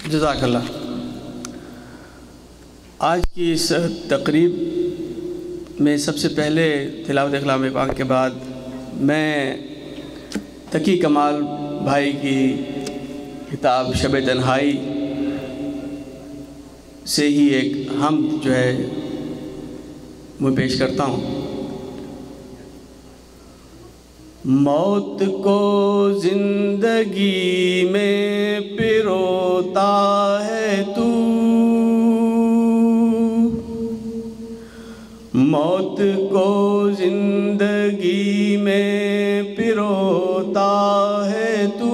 جزاک اللہ۔ آج کی اس تقریب میں سب سے پہلے تلاوت کلام پاک کے بعد میں تقی کمال بھائی کی کتاب شب تنہائی سے ہی ایک حمد جو ہے میں پیش کرتا ہوں۔ موت کو زندگی میں پروتا ہے تو، موت کو زندگی میں پروتا ہے تو،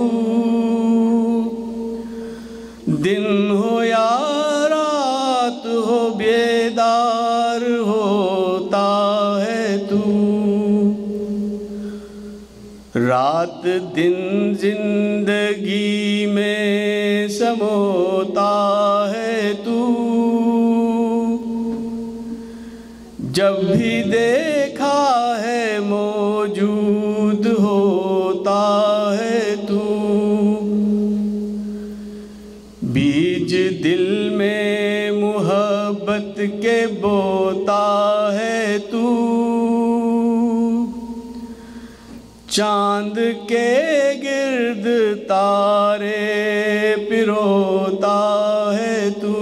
دن ہو یا رات ہو بیدار ہوتا ہے تو، رات دن زندگی میں سموتا ہے تو، جب بھی دیکھا ہے موجود ہوتا ہے تو، بیج دل میں محبت کے بوتا ہے تو، چاند کے گرد تارے پروتا ہے تو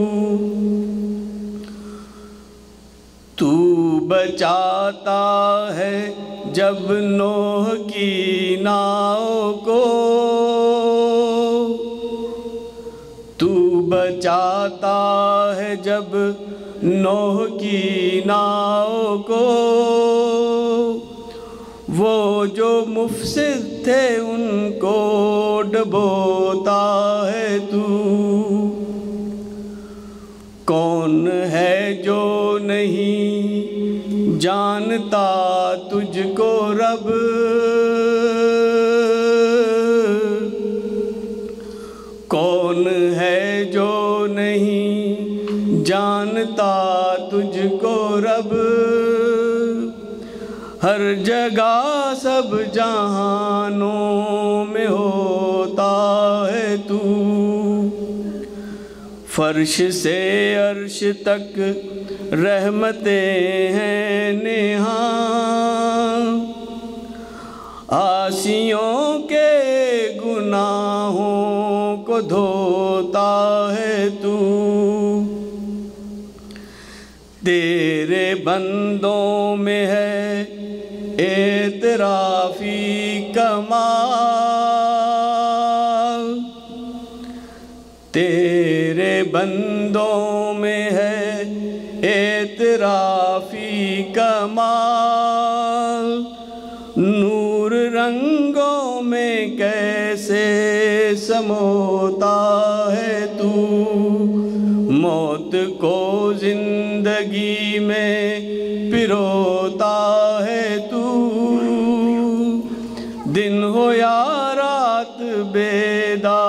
بچاتا ہے جب نوح کی ناؤ کو، تو بچاتا ہے جب نوح کی ناؤ کو، وہ جو مفسد تھے ان کو ڈبوتا ہے تو، کون ہے جو نہیں جانتا تجھ کو رب، کون ہے جو نہیں جانتا تجھ کو رب، ہر جگہ سب جہانوں میں ہوتا ہے تو، فرش سے عرش تک رحمتیں ہیں نہاں، عاصیوں کے گناہوں کو دھوتا ہے تو، تیرے بندوں میں ہے اعترافی کمال، تیرے بندوں میں ہے اعترافی کمال، نور رنگوں میں کیسے سموتا ہے تو، موت کو زندگی میں پروتا ہے تو، دن ہو یا رات بیدار